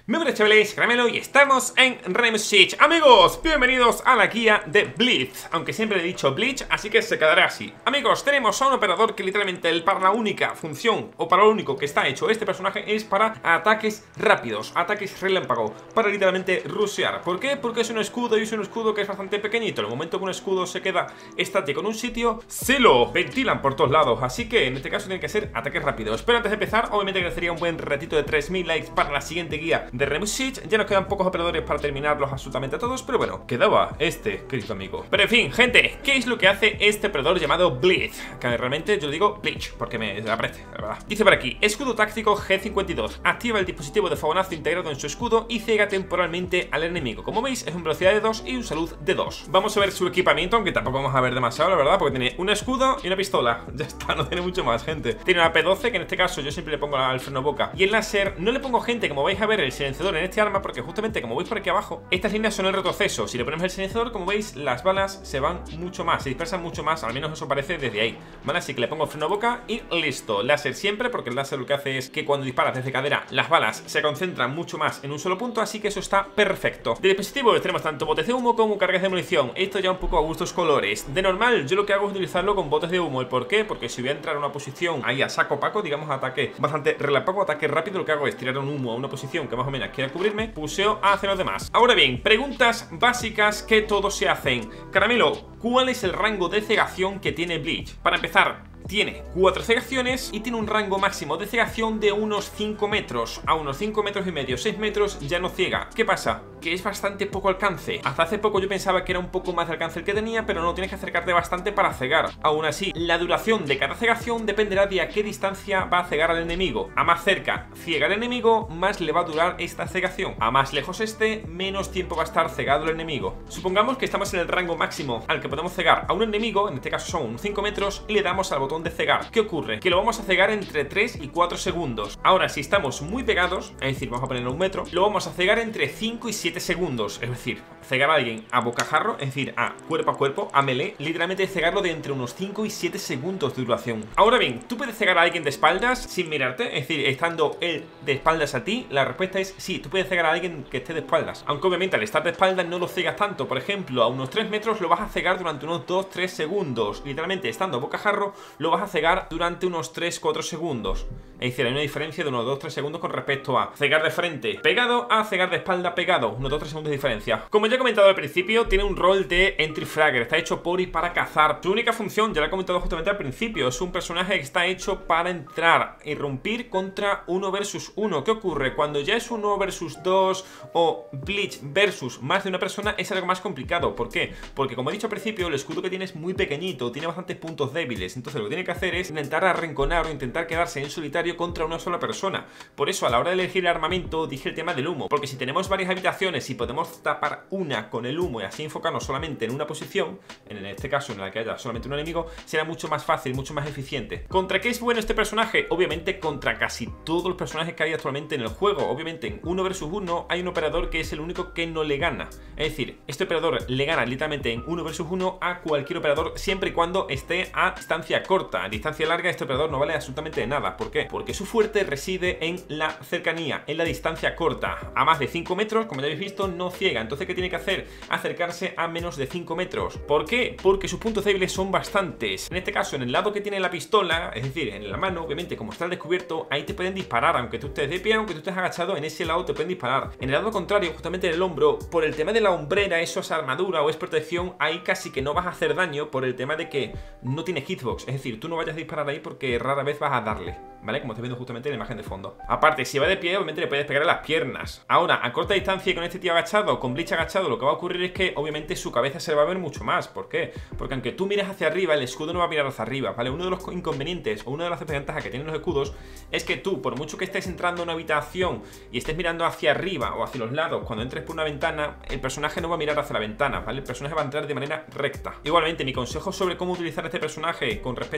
Muy buenas chavales, Caramelo y estamos en Rainbow Six. Amigos, bienvenidos a la guía de Blitz. Aunque siempre he dicho Blitz, así que se quedará así. Amigos, tenemos a un operador que literalmente para la única función o para lo único que está hecho este personaje es para ataques rápidos, ataques relámpago, para literalmente rushear. ¿Por qué? Porque es un escudo y es un escudo que es bastante pequeñito. En el momento que un escudo se queda estático en un sitio, se lo ventilan por todos lados. Así que en este caso tiene que ser ataques rápidos. Pero antes de empezar, obviamente agradecería un buen ratito de 3000 likes para la siguiente guía de Rainbow Six. Ya nos quedan pocos operadores para terminarlos absolutamente a todos, pero bueno, quedaba este, querido amigo. Pero en fin, gente, ¿qué es lo que hace este operador llamado Blitz? Que realmente yo lo digo Bleach, porque me aparece, la verdad. Dice por aquí, escudo táctico G52. Activa el dispositivo de fogonazo integrado en su escudo y ciega temporalmente al enemigo. Como veis, es un velocidad de 2 y un salud de 2. Vamos a ver su equipamiento, aunque tampoco vamos a ver demasiado, la verdad, porque tiene un escudo y una pistola. Ya está, no tiene mucho más, gente. Tiene una P12, que en este caso yo siempre le pongo al freno boca. Y el láser, no le pongo, gente, como vais a ver, el silenciador en este arma, porque justamente como veis por aquí abajo, estas líneas son el retroceso. Si le ponemos el silenciador, como veis, las balas se van mucho más, se dispersan mucho más, al menos eso parece desde ahí, ¿vale? Así que le pongo freno boca y listo. Láser siempre, porque el láser lo que hace es que cuando disparas desde cadera, las balas se concentran mucho más en un solo punto, así que eso está perfecto. De dispositivos tenemos tanto botes de humo como cargas de munición. Esto ya un poco a gustos colores. De normal, yo lo que hago es utilizarlo con botes de humo. ¿El por qué? Porque si voy a entrar a una posición ahí a saco paco, digamos ataque bastante relámpago, ataque rápido, lo que hago es tirar un humo a una posición que más o menos quiera cubrirme, puseo a hacer los demás. Ahora bien, preguntas básicas que todos se hacen. Caramelo, ¿cuál es el rango de cegación que tiene Bleach? Para empezar, tiene 4 cegaciones y tiene un rango máximo de cegación de unos 5 metros. A unos 5 metros y medio, 6 metros ya no ciega. ¿Qué pasa? Que es bastante poco alcance. Hasta hace poco yo pensaba que era un poco más de alcance el que tenía, pero no, tienes que acercarte bastante para cegar. Aún así, la duración de cada cegación dependerá de a qué distancia va a cegar al enemigo. A más cerca ciega el enemigo, más le va a durar esta cegación. A más lejos esté, menos tiempo va a estar cegado el enemigo. Supongamos que estamos en el rango máximo al que podemos cegar a un enemigo, en este caso son unos 5 metros, y le damos al botón de cegar. ¿Qué ocurre? Que lo vamos a cegar entre 3 y 4 segundos. Ahora, si estamos muy pegados, es decir, vamos a ponerlo a 1 metro, lo vamos a cegar entre 5 y 7 segundos. Es decir, cegar a alguien a bocajarro, es decir, a cuerpo, a melee, literalmente cegarlo de entre unos 5 y 7 segundos de duración. Ahora bien, ¿tú puedes cegar a alguien de espaldas sin mirarte? Es decir, estando él de espaldas a ti. La respuesta es sí, tú puedes cegar a alguien que esté de espaldas. Aunque obviamente al estar de espaldas no lo cegas tanto. Por ejemplo, a unos 3 metros lo vas a cegar durante unos 2-3 segundos. Literalmente, estando a bocajarro, lo vas a cegar durante unos 3-4 segundos. Es decir, hay una diferencia de unos 2-3 segundos con respecto a cegar de frente pegado a cegar de espalda pegado. Unos 2-3 segundos de diferencia. Como ya he comentado al principio, tiene un rol de entry fragger. Está hecho por y para cazar. Su única función, ya lo he comentado justamente al principio, es un personaje que está hecho para entrar, irrumpir contra 1 versus 1. ¿Qué ocurre? Cuando ya es 1 versus 2 o Bleach versus más de una persona, es algo más complicado. ¿Por qué? Porque como he dicho al principio, el escudo que tiene es muy pequeñito, tiene bastantes puntos débiles. Entonces lo que tiene que hacer es intentar arrinconar o intentar quedarse en solitario contra una sola persona. Por eso a la hora de elegir el armamento dije el tema del humo, porque si tenemos varias habitaciones y podemos tapar una con el humo y así enfocarnos solamente en una posición, en este caso en la que haya solamente un enemigo, será mucho más fácil, mucho más eficiente. ¿Contra qué es bueno este personaje? Obviamente contra casi todos los personajes que hay actualmente en el juego. Obviamente en 1 versus 1 hay un operador que es el único que no le gana. Es decir, este operador le gana literalmente en 1 versus 1 a cualquier operador siempre y cuando esté a distancia corta. A distancia larga este operador no vale absolutamente de nada. ¿Por qué? Porque su fuerte reside en la cercanía, en la distancia corta. A más de 5 metros, como ya habéis visto, no ciega. Entonces, ¿qué tiene que hacer? Acercarse a menos de 5 metros. ¿Por qué? Porque sus puntos débiles son bastantes. En este caso, en el lado que tiene la pistola, es decir, en la mano, obviamente, como está al descubierto, ahí te pueden disparar. Aunque tú estés de pie, aunque tú estés agachado, en ese lado te pueden disparar. En el lado contrario, justamente en el hombro, por el tema de la hombrera, eso es armadura o es protección, ahí casi que no vas a hacer daño por el tema de que no tiene hitbox. Es decir, tú no vayas a disparar ahí porque rara vez vas a darle, ¿vale? Como estáis viendo justamente en la imagen de fondo. Aparte, si va de pie, obviamente le puedes pegar a las piernas. Ahora, a corta distancia y con este tío agachado, con Bleach agachado, lo que va a ocurrir es que obviamente su cabeza se le va a ver mucho más. ¿Por qué? Porque aunque tú mires hacia arriba, el escudo no va a mirar hacia arriba, ¿vale? Uno de los inconvenientes o una de las desventajas que tienen los escudos es que tú, por mucho que estés entrando a una habitación y estés mirando hacia arriba o hacia los lados, cuando entres por una ventana, el personaje no va a mirar hacia la ventana, ¿vale? El personaje va a entrar de manera recta. Igualmente, mi consejo sobre cómo utilizar este personaje con respecto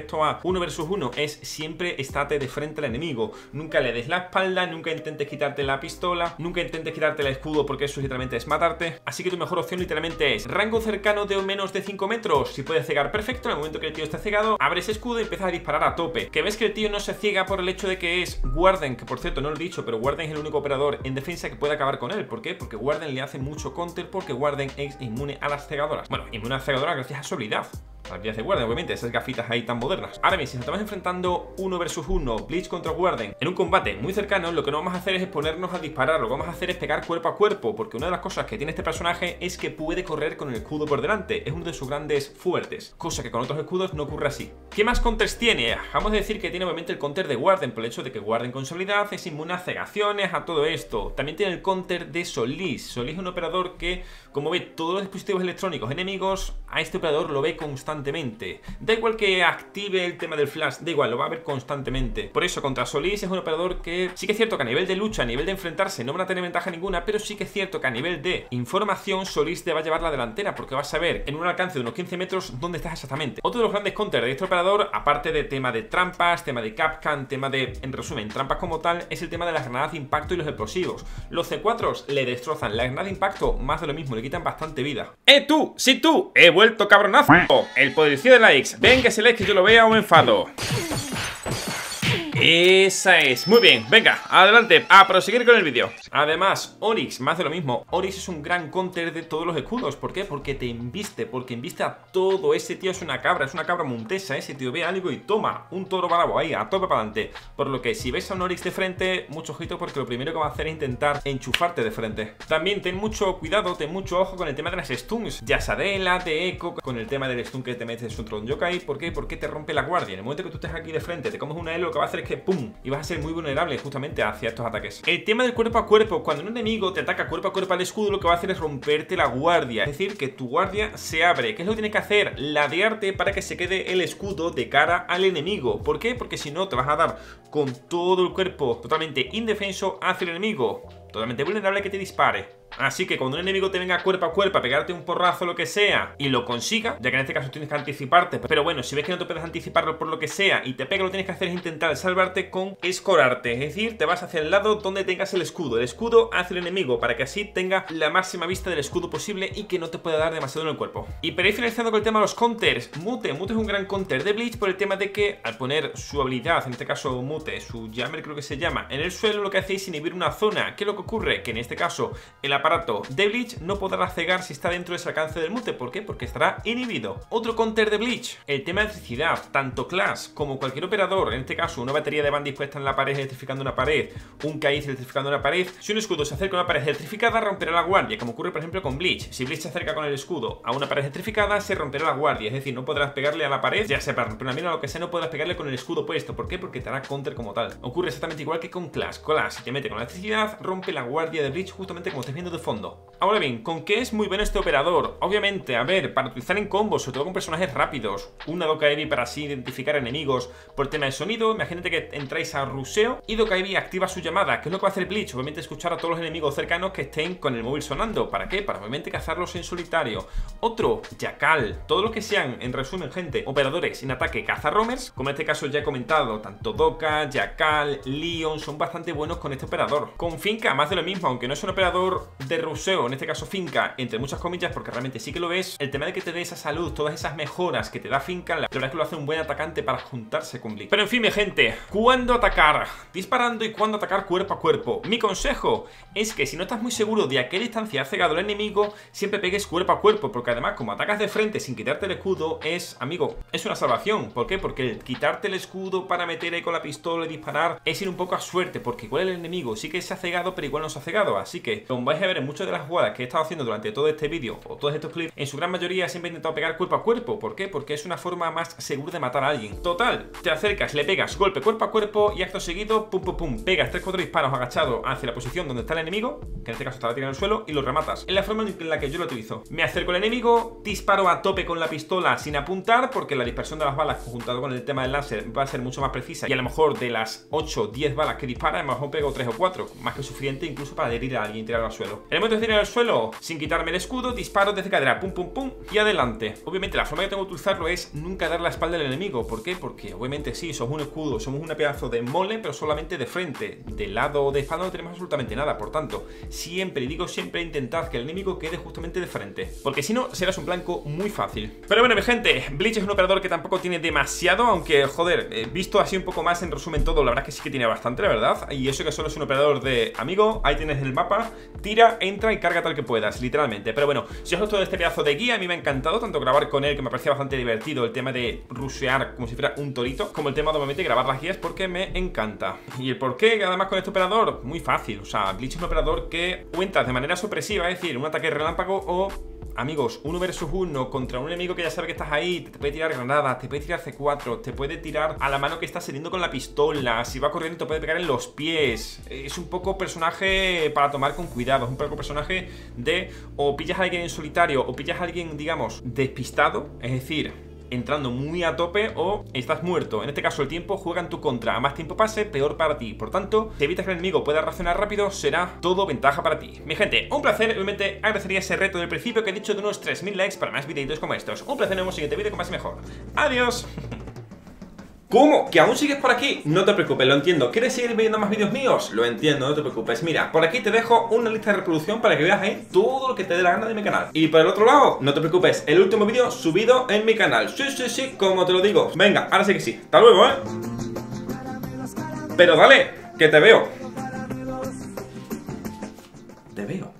respecto a 1 versus 1 es siempre estate de frente al enemigo. Nunca le des la espalda, nunca intentes quitarte la pistola, nunca intentes quitarte el escudo, porque eso literalmente es matarte. Así que tu mejor opción literalmente es rango cercano de menos de 5 metros. Si puedes cegar, perfecto. En el momento que el tío esté cegado, abres escudo y empiezas a disparar a tope. Que ves que el tío no se ciega por el hecho de que es Warden, que por cierto no lo he dicho, pero Warden es el único operador en defensa que puede acabar con él. ¿Por qué? Porque Warden le hace mucho counter, porque Warden es inmune a las cegadoras. Bueno, inmune a las cegadoras gracias a su habilidad. Las habilidades de Warden, obviamente, esas gafitas ahí tan modernas. Ahora bien, si nos estamos enfrentando 1 versus 1, Bleach contra Warden, en un combate muy cercano, lo que no vamos a hacer es exponernos a disparar. Lo que vamos a hacer es pegar cuerpo a cuerpo, porque una de las cosas que tiene este personaje es que puede correr con el escudo por delante. Es uno de sus grandes fuertes, cosa que con otros escudos no ocurre así. ¿Qué más counters tiene? Vamos a decir que tiene obviamente el counter de Warden, por el hecho de que Warden con su habilidad es inmune a cegaciones, a todo esto. También tiene el counter de Solis. Solis es un operador que, como ve todos los dispositivos electrónicos enemigos, a este operador lo ve constantemente. Da igual que active el tema del flash, da igual, lo va a ver constantemente. Por eso, contra Solis es un operador que sí que es cierto que a nivel de lucha, a nivel de enfrentarse, no van a tener ventaja ninguna, pero sí que es cierto que a nivel de información, Solis te va a llevar la delantera, porque vas a ver en un alcance de unos 15 metros dónde estás exactamente. Otro de los grandes counters de este operador, aparte de tema de trampas, tema de capcan, tema de, en resumen, trampas como tal, es el tema de las granadas de impacto y los explosivos. Los C4s le destrozan, la granada de impacto, más de lo mismo, le quitan bastante vida. ¡Tú! ¡Sí tú! ¡He vuelto cabronazo! El poderío de likes. Ven que ese like que yo lo vea o me enfado. Esa es, muy bien, venga, adelante, a proseguir con el vídeo. Además, Oryx, más de lo mismo. Oryx es un gran counter de todos los escudos. ¿Por qué? Porque te embiste, porque embiste a todo. Ese tío es una cabra montesa. Ese tío ve algo y toma un toro bravo ahí, a tope para adelante. Por lo que si ves a un Oryx de frente, mucho ojito, porque lo primero que va a hacer es intentar enchufarte de frente. También ten mucho cuidado, ten mucho ojo con el tema de las stuns. Ya sea de Ela, de Echo, con el tema del stun que te metes un Tron Yokai. ¿Por qué? Porque te rompe la guardia. En el momento que tú estés aquí de frente, te comes una Elo, lo que va a hacer es que ¡pum! Y vas a ser muy vulnerable justamente hacia estos ataques. El tema del cuerpo a cuerpo, cuando un enemigo te ataca cuerpo a cuerpo al escudo, lo que va a hacer es romperte la guardia. Es decir, que tu guardia se abre. ¿Qué es lo que tienes que hacer? Ladearte para que se quede el escudo de cara al enemigo. ¿Por qué? Porque si no te vas a dar con todo el cuerpo totalmente indefenso hacia el enemigo, totalmente vulnerable a que te dispare. Así que cuando un enemigo te venga cuerpo a cuerpo a pegarte un porrazo, lo que sea, y lo consiga, ya que en este caso tienes que anticiparte, pero bueno, si ves que no te puedes anticiparlo por lo que sea y te pega, lo que tienes que hacer es intentar salvarte con escorarte. Es decir, te vas hacia el lado donde tengas el escudo hacia el enemigo, para que así tenga la máxima vista del escudo posible y que no te pueda dar demasiado en el cuerpo. Y para ir finalizando con el tema de los counters, Mute es un gran counter de Bleach por el tema de que al poner su habilidad, en este caso Mute, su Jammer creo que se llama, en el suelo, lo que hace es inhibir una zona. ¿Qué es lo que ocurre? Que en este caso el aparato de Bleach no podrá cegar si está dentro de ese alcance del Mute. ¿Por qué? Porque estará inhibido. Otro counter de Bleach, el tema de electricidad. Tanto Clash como cualquier operador, en este caso una batería de band dispuesta en la pared electrificando una pared, un Kai'Thel electrificando una pared, si un escudo se acerca a una pared electrificada, romperá la guardia, como ocurre por ejemplo con Bleach. Si Bleach se acerca con el escudo a una pared electrificada, se romperá la guardia, es decir, no podrás pegarle a la pared, ya sea para romper una mina o lo que sea, no podrás pegarle con el escudo puesto. ¿Por qué? Porque te hará counter como tal. Ocurre exactamente igual que con Clash. Clash, si te mete con la electricidad, rompe la guardia de Bleach justamente como estáis viendo de fondo. Ahora bien, ¿con qué es muy bueno este operador? Obviamente, a ver, para utilizar en combos, sobre todo con personajes rápidos, una Dokkaebi para así identificar enemigos por tema de sonido. Imagínate que entráis a ruseo y Dokkaebi activa su llamada. ¿Qué es lo que va a hacer Bleach? Obviamente escuchar a todos los enemigos cercanos que estén con el móvil sonando. ¿Para qué? Para obviamente cazarlos en solitario. Otro, Jackal. Todos los que sean, en resumen, gente, operadores sin ataque cazarromers, como en este caso ya he comentado, tanto Dokka, Jackal, Leon, son bastante buenos con este operador. Con Finka, más de lo mismo, aunque no es un operador de ruseo, en este caso Finka, entre muchas comillas, porque realmente sí que lo ves, el tema de que te dé esa salud, todas esas mejoras que te da Finka, la verdad es que lo hace un buen atacante para juntarse con Bleach. Pero en fin, mi gente, ¿cuándo atacar? Disparando y cuándo atacar cuerpo a cuerpo. Mi consejo es que si no estás muy seguro de a qué distancia ha cegado el enemigo, siempre pegues cuerpo a cuerpo, porque además como atacas de frente sin quitarte el escudo, es, amigo, es una salvación. ¿Por qué? Porque el quitarte el escudo para meter ahí con la pistola y disparar es ir un poco a suerte, porque igual el enemigo sí que se ha cegado, pero igual no se ha cegado. Así que, como vais a ver en muchas de las jugadas que he estado haciendo durante todo este vídeo o todos estos clips, en su gran mayoría siempre he intentado pegar cuerpo a cuerpo. ¿Por qué? Porque es una forma más segura de matar a alguien. Total, te acercas, le pegas golpe cuerpo a cuerpo y acto seguido, pum pum pum, pegas 3-4 disparos agachado hacia la posición donde está el enemigo, que en este caso está tirado en el suelo, y lo rematas. Es la forma en la que yo lo utilizo. Me acerco al enemigo, disparo a tope con la pistola sin apuntar, porque la dispersión de las balas juntado con el tema del láser va a ser mucho más precisa, y a lo mejor de las 8-10 balas que dispara, a lo mejor pego 3 o 4, más que suficiente incluso para herir a alguien y tirarlo al suelo. rápido. En el momento de tirar al suelo, sin quitarme el escudo, disparo desde cadera, pum pum pum, y adelante. Obviamente la forma que tengo de utilizarlo es nunca dar la espalda al enemigo. ¿Por qué? Porque obviamente sí, somos un escudo, somos una pedazo de mole, pero solamente de frente. Del lado de espalda no tenemos absolutamente nada. Por tanto, siempre, digo siempre, intentad que el enemigo quede justamente de frente, porque si no, serás un blanco muy fácil. Pero bueno, mi gente, Bleach es un operador que tampoco tiene demasiado, aunque, joder, visto así un poco más en resumen todo, la verdad es que sí que tiene bastante, la verdad. Y eso que solo es un operador de amigo, ahí tienes el mapa, tira, entra y carga tal que puedas, literalmente. Pero bueno, si os gustó este pedazo de guía, a mí me ha encantado tanto grabar con él, que me parecía bastante divertido, el tema de rushear como si fuera un torito, como el tema de obviamente grabar las guías, porque me encanta. Y el por qué, además con este operador, muy fácil. O sea, Bleach es un operador que cuenta de manera supresiva, es decir, un ataque relámpago o... amigos, 1 versus 1 contra un enemigo que ya sabe que estás ahí, te puede tirar granadas, te puede tirar C4, te puede tirar a la mano que estás saliendo con la pistola, si va corriendo te puede pegar en los pies. Es un poco personaje para tomar con cuidado, es un poco personaje de o pillas a alguien en solitario o pillas a alguien, digamos, despistado, es decir, entrando muy a tope o estás muerto. En este caso el tiempo juega en tu contra. A más tiempo pase, peor para ti. Por tanto, si evitas que el enemigo pueda reaccionar rápido, será todo ventaja para ti. Mi gente, un placer. Obviamente agradecería ese reto del principio que he dicho de unos 3000 likes para más videitos como estos. Un placer, nos vemos en el siguiente vídeo con más y mejor. Adiós. ¿Cómo? ¿Que aún sigues por aquí? No te preocupes, lo entiendo. ¿Quieres seguir viendo más vídeos míos? Lo entiendo, no te preocupes. Mira, por aquí te dejo una lista de reproducción para que veas ahí todo lo que te dé la gana de mi canal. Y por el otro lado, no te preocupes, el último vídeo subido en mi canal. Sí, sí, sí, como te lo digo. Venga, ahora sí que sí. Hasta luego, Pero dale, que te veo. Te veo.